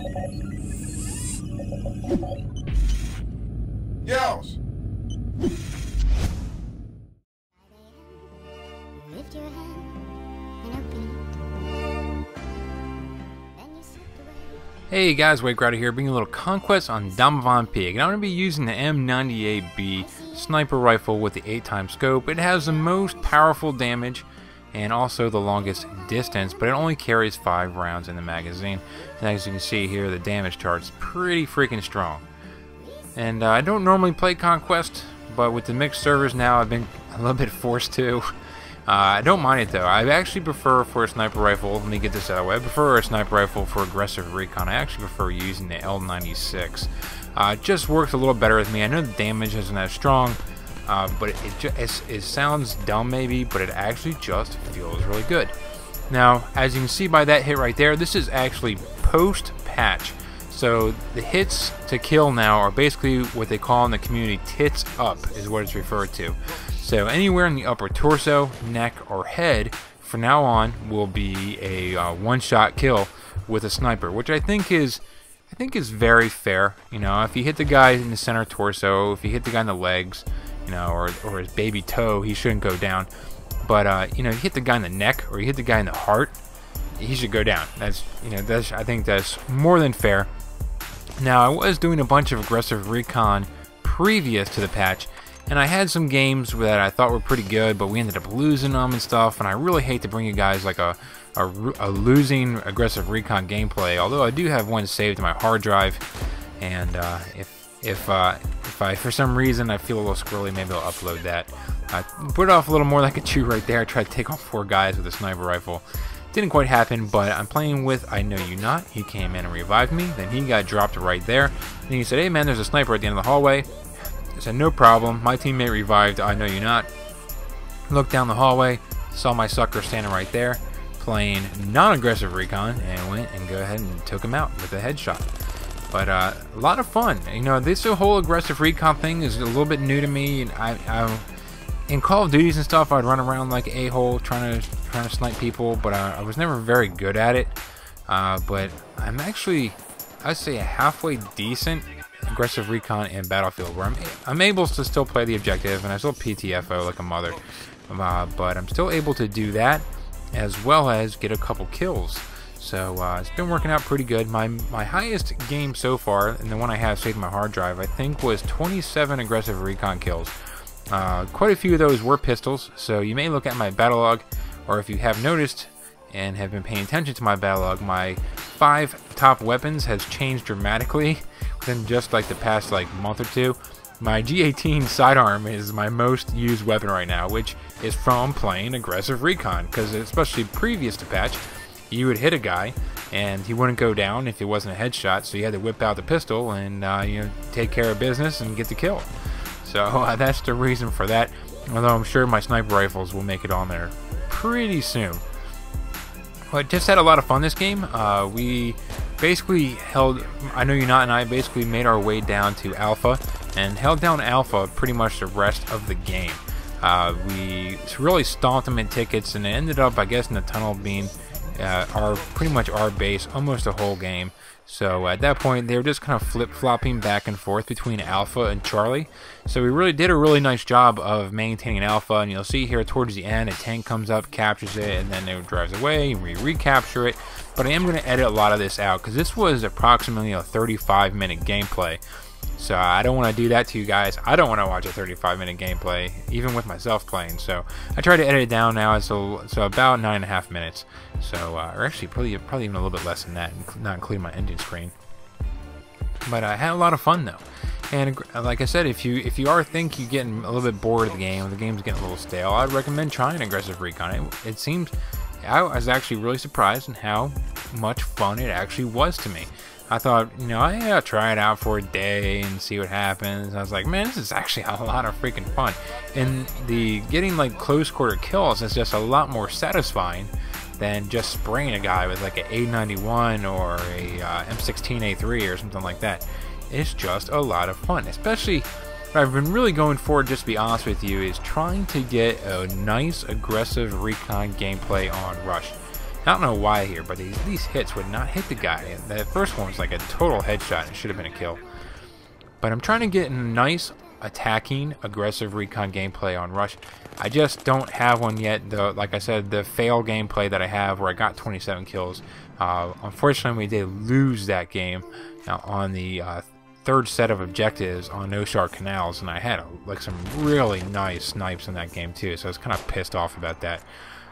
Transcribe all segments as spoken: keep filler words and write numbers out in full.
Yells! Lift your hand and open it. Then you slip away. Hey guys, wkryder here, bringing a little Conquest on Damavand pig, and I'm going to be using the M ninety-eight B sniper rifle with the eight times scope. It has the most powerful damage and also the longest distance, but it only carries five rounds in the magazine. And as you can see here, the damage chart's pretty freaking strong. And uh, I don't normally play Conquest, but with the mixed servers now, I've been a little bit forced to. Uh, I don't mind it though. I actually prefer for a sniper rifle, let me get this out of the way, I prefer a sniper rifle for aggressive recon. I actually prefer using the L ninety-six. Uh, it just works a little better with me. I know the damage isn't as strong, uh, but it, it, it, it sounds dumb maybe, but it actually just feels really good. Now, as you can see by that hit right there, this is actually post-patch. So the hits to kill now are basically what they call in the community tits up is what it's referred to. So anywhere in the upper torso, neck, or head from now on will be a uh, one-shot kill with a sniper, which I think is I think is very fair. You know, if you hit the guy in the center torso, if you hit the guy in the legs, you know, or or his baby toe, he shouldn't go down. But uh, you know, you hit the guy in the neck or you hit the guy in the heart, he should go down. That's you know, that's I think that's more than fair. Now, I was doing a bunch of aggressive recon previous to the patch, and I had some games that I thought were pretty good, but we ended up losing them and stuff, and I really hate to bring you guys like a, a, a losing aggressive recon gameplay, although I do have one saved to my hard drive, and uh, if, if, uh, if I, for some reason, I feel a little squirrely, maybe I'll upload that. I put it off a little more like a chew right there. I tried to take on four guys with a sniper rifle. Didn't quite happen, but I'm playing with I Know You Not. He came in and revived me, then he got dropped right there. Then he said, hey man, there's a sniper at the end of the hallway. I said, no problem. My teammate revived I Know You Not. Looked down the hallway, saw my sucker standing right there, playing non-aggressive recon, and went and go ahead and took him out with a headshot. But uh, a lot of fun. You know, this whole aggressive recon thing is a little bit new to me. And I, I, in Call of Duties and stuff, I'd run around like a hole trying to trying to snipe people, but I, I was never very good at it. Uh, but I'm actually, I'd say, a halfway decent aggressive recon in Battlefield, where I'm I'm able to still play the objective, and I still P T F O like a mother. Uh, but I'm still able to do that, as well as get a couple kills. So uh, it's been working out pretty good. My my highest game so far, and the one I have saved on my hard drive, I think was twenty-seven aggressive recon kills. Uh, quite a few of those were pistols, so you may look at my battle log, or if you have noticed and have been paying attention to my battle log, my five top weapons has changed dramatically within just like the past like month or two. My G eighteen sidearm is my most used weapon right now, which is from playing aggressive recon, because especially previous to patch, you would hit a guy and he wouldn't go down if it wasn't a headshot, so you had to whip out the pistol and uh, you know, take care of business and get the kill. So uh, that's the reason for that, although I'm sure my sniper rifles will make it on there pretty soon. But just had a lot of fun this game. Uh, we basically held, I Know You Not and I basically made our way down to Alpha and held down Alpha pretty much the rest of the game. Uh, we really stomped them in tickets, and it ended up, I guess, in the tunnel being uh, our pretty much our base almost the whole game. So at that point, they were just kind of flip-flopping back and forth between Alpha and Charlie. So we really did a really nice job of maintaining Alpha, and you'll see here towards the end, a tank comes up, captures it, and then it drives away, and we recapture it. But I am going to edit a lot of this out, because this was approximately a thirty-five minute gameplay. So I don't want to do that to you guys. I don't want to watch a thirty-five minute gameplay, even with myself playing. So I try to edit it down now, so, so about nine and a half minutes. So, uh, or actually probably, probably even a little bit less than that, not including my ending screen. But I had a lot of fun though. And like I said, if you if you are think you're getting a little bit bored of the game, the game's getting a little stale, I'd recommend trying aggressive recon. It, it seems, I was actually really surprised in how much fun it actually was to me. I thought, you know, yeah, I'll try it out for a day and see what happens. I was like, man, this is actually a lot of freaking fun. And the getting like close quarter kills is just a lot more satisfying than just spraying a guy with like an A ninety-one or a uh, M sixteen A three or something like that. It's just a lot of fun. Especially, what I've been really going for, just to be honest with you, is trying to get a nice aggressive recon gameplay on Rush. I don't know why here, but these, these hits would not hit the guy. The first one was like a total headshot. It should have been a kill. But I'm trying to get a nice attacking, aggressive recon gameplay on Rush. I just don't have one yet. The, like I said, the fail gameplay that I have where I got twenty-seven kills. Uh, unfortunately, we did lose that game uh, on the uh, third set of objectives on No Shark Canals, and I had uh, like some really nice snipes in that game too. So I was kind of pissed off about that.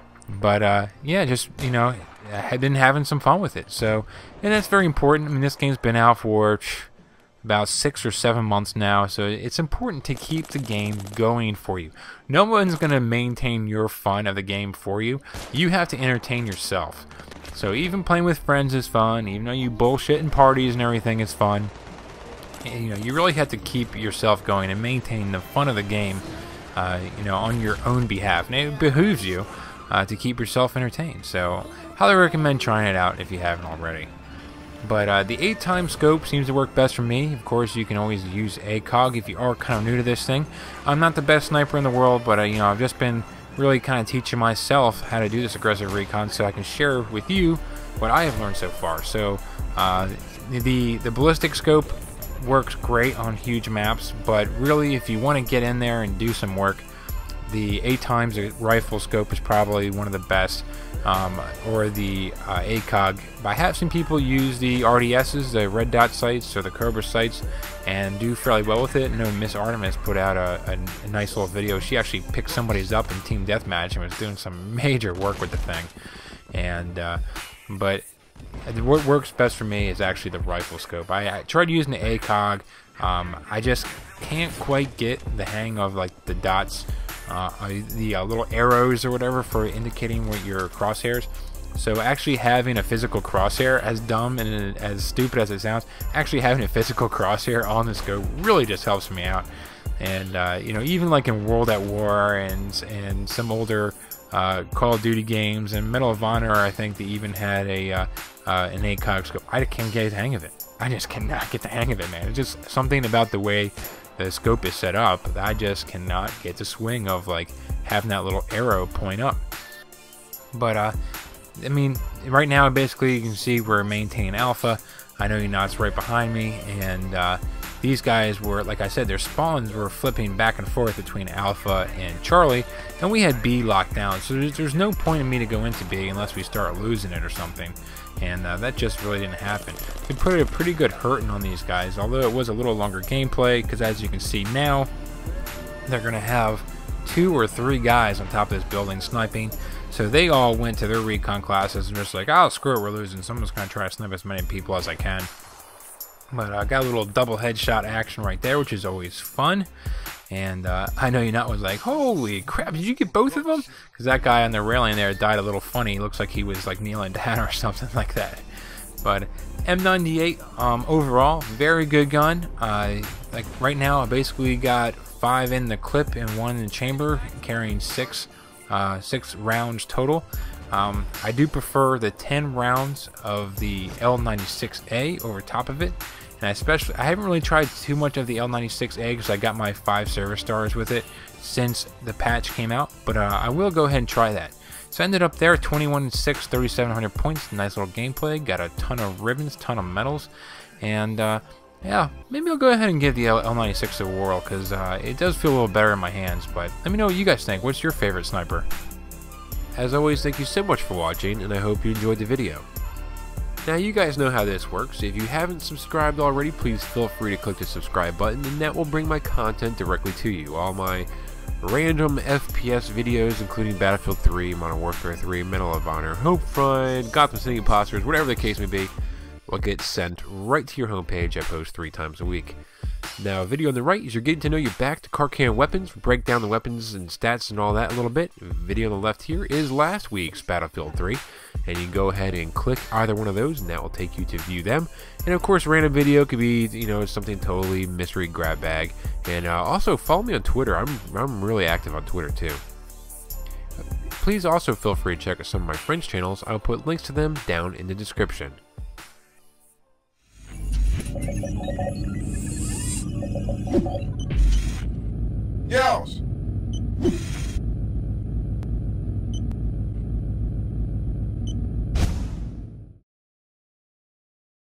But uh, yeah, just, you know, I had been having some fun with it. So, and that's very important. I mean, this game's been out for about six or seven months now, so it's important to keep the game going for you. No one's going to maintain your fun of the game for you. You have to entertain yourself. So even playing with friends is fun, even though you bullshit in parties and everything is fun. You know, you really have to keep yourself going and maintain the fun of the game, uh, you know, on your own behalf. And it behooves you uh, to keep yourself entertained. So, highly recommend trying it out if you haven't already. But uh, the eight time scope seems to work best for me. Of course, you can always use A C O G if you are kind of new to this thing. I'm not the best sniper in the world, but uh, you know, I've just been really kind of teaching myself how to do this aggressive recon, so I can share with you what I have learned so far. So, uh, the the ballistic scope works great on huge maps, but really, if you want to get in there and do some work, the eight times rifle scope is probably one of the best, um, or the uh, A C O G. But I have seen people use the R D Ss, the red dot sights or the Cobra sights, and do fairly well with it. I know Miss Artemis put out a, a, a nice little video. She actually picked somebody's up in team deathmatch and was doing some major work with the thing. And uh, but what works best for me is actually the rifle scope. I, I tried using the A C O G. Um, I just can't quite get the hang of like the dots. Uh, the uh, little arrows or whatever for indicating what your crosshairs. So actually having a physical crosshair, as dumb and as stupid as it sounds, actually having a physical crosshair on the scope really just helps me out. And uh, you know, even like in World at War and and some older uh, Call of Duty games and Medal of Honor, I think they even had a uh, uh, an A C O G scope. I can't get the hang of it. I just cannot get the hang of it, man. It's just something about the way the scope is set up. I just cannot get the swing of like having that little arrow point up. But uh, I mean, right now basically you can see we're maintaining alpha. I know you're not, it's right behind me, and uh, these guys were, like I said, their spawns were flipping back and forth between alpha and Charlie, and we had B locked down. So there's, there's no point in me to go into B unless we start losing it or something. And uh, that just really didn't happen. We put a pretty good hurting on these guys, although it was a little longer gameplay, because as you can see now, they're going to have two or three guys on top of this building sniping. So they all went to their recon classes and just like, oh, screw it, we're losing. Someone's going to try to snipe as many people as I can. But I uh, got a little double headshot action right there, which is always fun. And uh, I know Unot was like, holy crap, did you get both of them? Because that guy on the railing there died a little funny. He looks like he was like kneeling down or something like that. But M ninety-eight, um, overall, very good gun. Uh, like right now, I basically got five in the clip and one in the chamber, carrying six, uh, six rounds total. Um, I do prefer the ten rounds of the L ninety-six A over top of it. And I especially, I haven't really tried too much of the L ninety-six A because I got my five service stars with it since the patch came out. But uh, I will go ahead and try that. So I ended up there, twenty-one six, thirty-seven hundred points. Nice little gameplay. Got a ton of ribbons, ton of medals. And uh, yeah, maybe I'll go ahead and give the L ninety-six a whirl because uh, it does feel a little better in my hands. But let me know what you guys think. What's your favorite sniper? As always, thank you so much for watching, and I hope you enjoyed the video. Now, you guys know how this works. If you haven't subscribed already, please feel free to click the subscribe button, and that will bring my content directly to you. All my random F P S videos, including Battlefield three, Modern Warfare three, Medal of Honor, Homefront, Gotham City Imposters, whatever the case may be, will get sent right to your homepage. I post three times a week. Now, video on the right is you're getting to know your back to car can weapons, break down the weapons and stats and all that a little bit. Video on the left here is last week's Battlefield three, and you can go ahead and click either one of those, and that will take you to view them. And of course, random video could be, you know, something totally mystery grab bag. And uh, also follow me on Twitter. I'm I'm really active on Twitter too. Please also feel free to check out some of my friends' channels. I'll put links to them down in the description. Yells.